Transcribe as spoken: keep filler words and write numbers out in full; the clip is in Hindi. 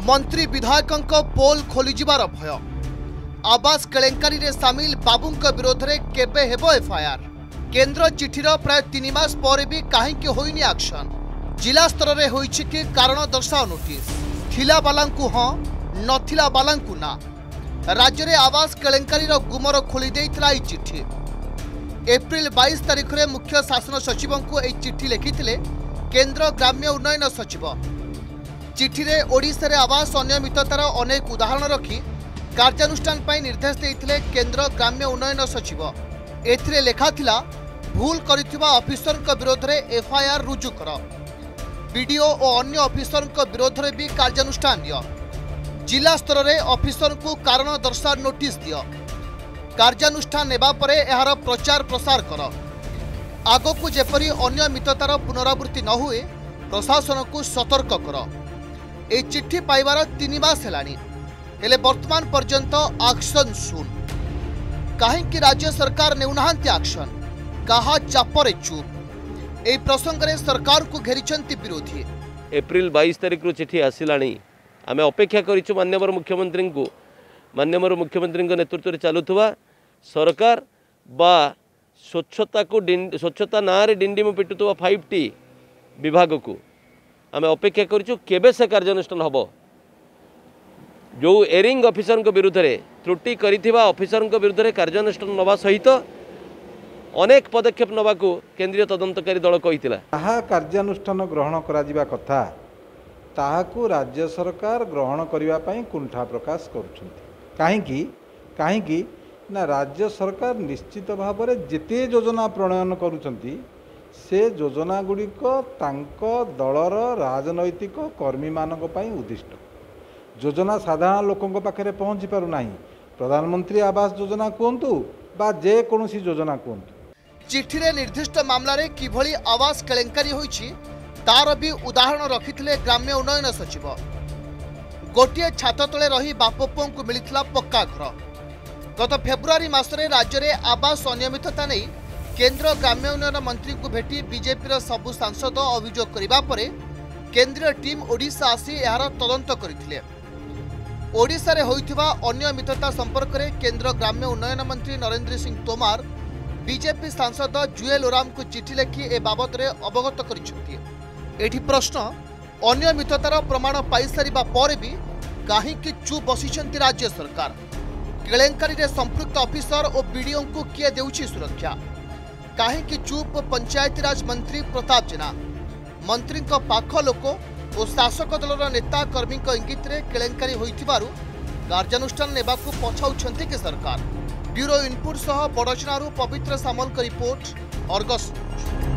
मंत्री विधायकों पोल खोलीजिबार भय। आवास केलेंकारी रे सामिल बाबूंक विरोध में केबे हेबो एफआईआर। केंद्र चिठीर प्राय तीन मास पर भी कहीं होइनी एक्शन। जिला स्तर में होइछि कि कारण दर्शाओ नोटिस। थिला बालांकु हाँ नथिला बालांकु ना। राज्य में आवास केलेंकारी गुमर खोली देइतला ई चिठी। एप्रिल बाईस तारिख में मुख्य शासन सचिव को यह चिठी लिखिथिले केंद्र ग्राम्य उन्नयन सचिव। चिठी रे ओडिशा रे आवास अनियमिततार अनेक उदाहरण रखी कार्यानुष्ठान पाई निर्देश देइथिले केंद्र ग्राम्य उन्नयन सचिव। एथिरे लेखा थिला भूल करिथिबा ऑफिसर को विरोध में एफआईआर रुजु कर। बीडीओ और अन्य ऑफिसर को विरोध में भी कार्यानुष्ठान दियो। जिला स्तर में ऑफिसर को कारण दर्शा नोटिस दियो। कार्यानुष्ठान नेबा परे एहार प्रचार प्रसार कर। आगकू जेपरी अनियमिततार पुनरावृत्ति न हुए प्रशासन को सतर्क कर। ए चिट्ठी पाइबार तीन मास हेलानी हेले वर्तमान पर्यंत एक्शन सुन। कहीं राज्य सरकार नेउनाहांती एक्शन कहा चापरे चुप। ए प्रसंग में सरकार को घेरिछंती विरोधी। एप्रिल बाईस तारिख चिठी आसिलानी आमे अपेक्षा करिछु माननीय मुख्यमंत्री को माननीय मुख्यमंत्री नेतृत्व में चलुवा सरकार बा स्वच्छता को स्वच्छता ना रे डिंडिम पिटुवा फाइव टी विभाग को आमे अपेक्षा करिछु केबे से कार्यानुष्ठान हबो। जो एरिंग ऑफिसर को विरुद्ध रे त्रुटि करिथिबा ऑफिसर को विरुद्ध रे कार्यानुष्ठान नवा सहित अनेक पदक्षेप नवा को केंद्रीय तदंतकारी दल कहितिला। ताहा कार्यानुष्ठान ग्रहण करा जिबा कथा ताहाकू राज्य सरकार ग्रहण करिबा पई कुंठा प्रकाश करूछंती। काहेकि काहेकि ना राज्य सरकार निश्चित भाव में जेते योजना प्रणयन करूछंती से योजना गुड़िक दलर राजनैतिक कर्मी मानक पई उद्दिष्ट। योजना साधारण लोकों पाखे पहुँची पारु नाही। प्रधानमंत्री आवास योजना कहतु बा जे कोनोसी योजना कहतु। चिठी रे निर्दिष्ट मामला रे किभली आवास केलेंकारी होईछि तार भी उदाहरण रखिथिले ग्राम्य उन्नयन सचिव। गोटे छात तले रही बापपुओं को मिलिथिला पक्का घर। गत फेब्रुआरी मासरे राज्य में आवास अनियमितता नहीं केंद्र ग्राम्य उन्नयन मंत्री को भेटी बीजेपी सबु सांसद अभियोग करबा परे केंद्रीय टीम ओडिशा आसी यार तदंत करथिले। ओडिशा रे होइथिबा अनियमितता संपर्क में केंद्र ग्राम्य उन्नयन मंत्री नरेंद्र सिंह तोमार बीजेपी सांसद जुएल ओराम को चिठी लिखि ए बाबद रे अवगत करिसेंती। एठी प्रश्न अनियमिततार प्रमाण पाई सारिबा पर भी कहीं चुप बसिसेंती राज्य सरकार। केलेंकारी रे संपृक्त ऑफिसर और बीडीओ को किए देउछि सुरक्षा। कहीं चुप पंचायतीराज मंत्री प्रताप जेना। मंत्री पाख लोक और शासक दलर नेता कर्मी इंगित रे केलेंकारी होइथिबारु कार्यानुष्ठान नेबाकू पछाउछंती कि सरकार। ब्यूरो इनपुट सह बड़चनारू पवित्र सामल का रिपोर्ट अर्गस।